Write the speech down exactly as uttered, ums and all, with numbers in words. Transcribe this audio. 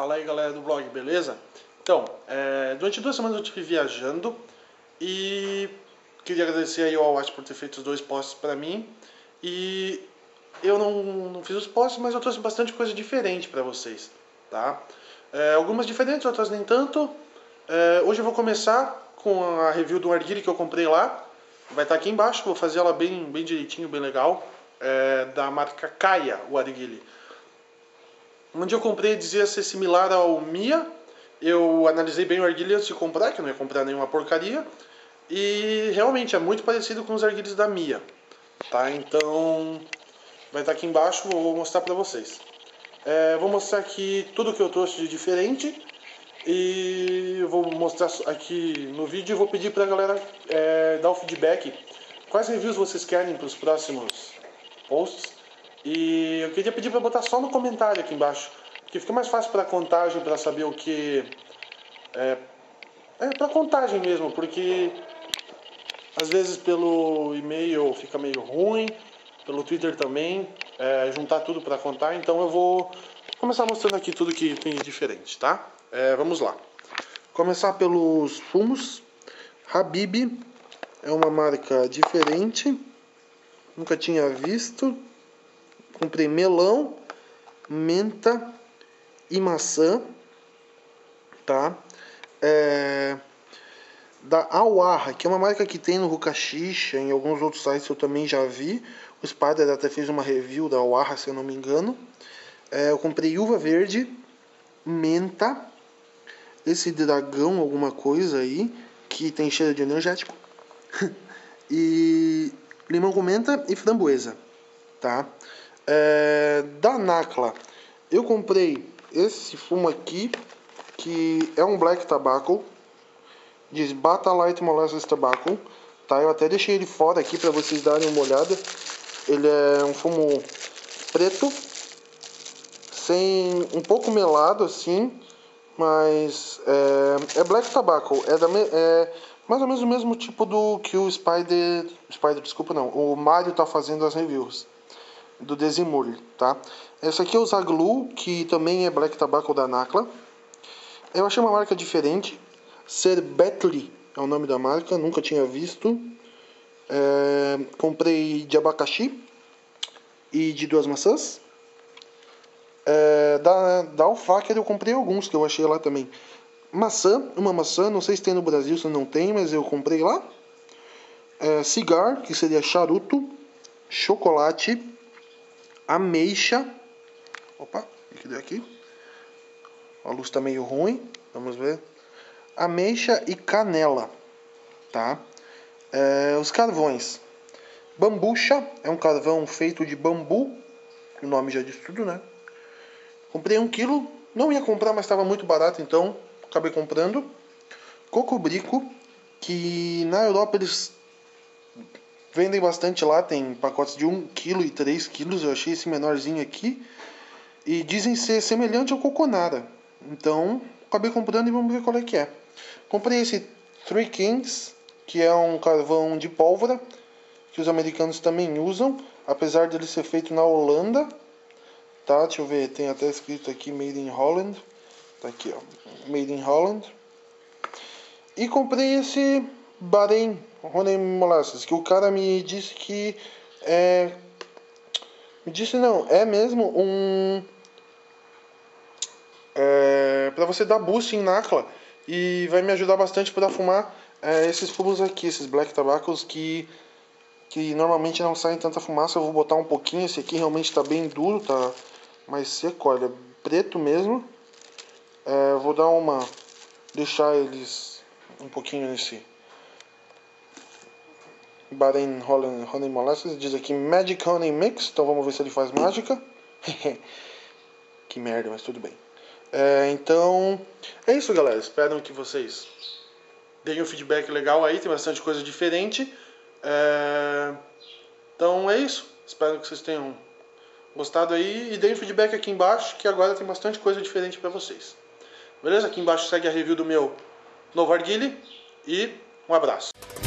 Fala aí, galera do blog, beleza? Então, é, durante duas semanas eu estive viajando e queria agradecer aí ao Watch por ter feito os dois posts pra mim. E eu não, não fiz os posts, mas eu trouxe bastante coisa diferente pra vocês, tá? É, algumas diferentes, outras nem tanto. É, hoje eu vou começar com a review do arguile que eu comprei lá. Vai estar aqui embaixo, vou fazer ela bem, bem direitinho, bem legal. É, da marca Kaia, o arguile. Onde eu comprei dizia ser similar ao Mia. Eu analisei bem o arguile antes de comprar, que eu não ia comprar nenhuma porcaria. E realmente é muito parecido com os arguiles da Mia. Tá? Então vai estar aqui embaixo, vou mostrar pra vocês. É, vou mostrar aqui tudo que eu trouxe de diferente. E eu vou mostrar aqui no vídeo e vou pedir pra galera é, dar o feedback. Quais reviews vocês querem para os próximos posts? E eu queria pedir para botar só no comentário aqui embaixo, que fica mais fácil para contagem, para saber o que é, é para contagem mesmo, porque às vezes pelo e-mail fica meio ruim, pelo Twitter também, é, juntar tudo para contar. Então eu vou começar mostrando aqui tudo que tem de diferente, tá? É, vamos lá. Começar pelos fumos. Habib é uma marca diferente, nunca tinha visto. Comprei melão, menta e maçã, tá? É, da Awaha, que é uma marca que tem no Hukaxixa, em alguns outros sites eu também já vi. O Spider até fez uma review da Awaha, se eu não me engano. É, eu comprei uva verde, menta, esse dragão, alguma coisa aí, que tem cheiro de energético, e limão com menta e framboesa, tá? É, da Nacla, eu comprei esse fumo aqui, que é um Black Tobacco, diz Bata Light Molasses Tobacco, tá? Eu até deixei ele fora aqui para vocês darem uma olhada. Ele é um fumo preto, sem um pouco melado assim, mas é, é Black Tobacco, é, da, é mais ou menos o mesmo tipo do que o Spider, Spider, desculpa não, o Mario tá fazendo as reviews. Do Desimur, tá? Essa aqui é o Zaglu, que também é Black Tobacco da Nacla. Eu achei uma marca diferente. Serbetli é o nome da marca, nunca tinha visto. É, comprei de abacaxi e de duas maçãs. É, da, da Alfaker eu comprei alguns que eu achei lá também. Maçã, uma maçã, não sei se tem no Brasil, se não tem, mas eu comprei lá. É, cigar, que seria charuto. Chocolate. Ameixa. Opa, o que deu aqui? A luz está meio ruim, vamos ver. Ameixa e canela, tá? É, os carvões. Bambucha é um carvão feito de bambu, o nome já diz tudo, né? Comprei um quilo, não ia comprar, mas estava muito barato, então acabei comprando. Cocobrico, que na Europa eles vendem bastante lá, tem pacotes de um quilo e três quilos, eu achei esse menorzinho aqui. E dizem ser semelhante ao Coconara. Então, acabei comprando e vamos ver qual é que é. Comprei esse Three Kings, que é um carvão de pólvora, que os americanos também usam, apesar dele ser feito na Holanda. Tá, deixa eu ver, tem até escrito aqui Made in Holland. Tá aqui, ó, Made in Holland. E comprei esse Bahrein Honey Molasses, que o cara me disse que é... Me disse não, é mesmo um... É, para você dar boost em Nacla. E vai me ajudar bastante para fumar é, esses fumos aqui, esses Black Tobaccos que, que normalmente não saem tanta fumaça. Eu vou botar um pouquinho, esse aqui realmente está bem duro, tá mais seco, olha, preto mesmo. É, vou dar uma... deixar eles um pouquinho nesse... Bahrein Honey Molasses, diz aqui Magic Honey Mix, então vamos ver se ele faz mágica. Que merda, mas tudo bem. É, então, é isso, galera. Espero que vocês deem um feedback legal aí, tem bastante coisa diferente. É, então é isso. Espero que vocês tenham gostado aí e deem um feedback aqui embaixo, que agora tem bastante coisa diferente pra vocês. Beleza? Aqui embaixo segue a review do meu novo arguile e um abraço.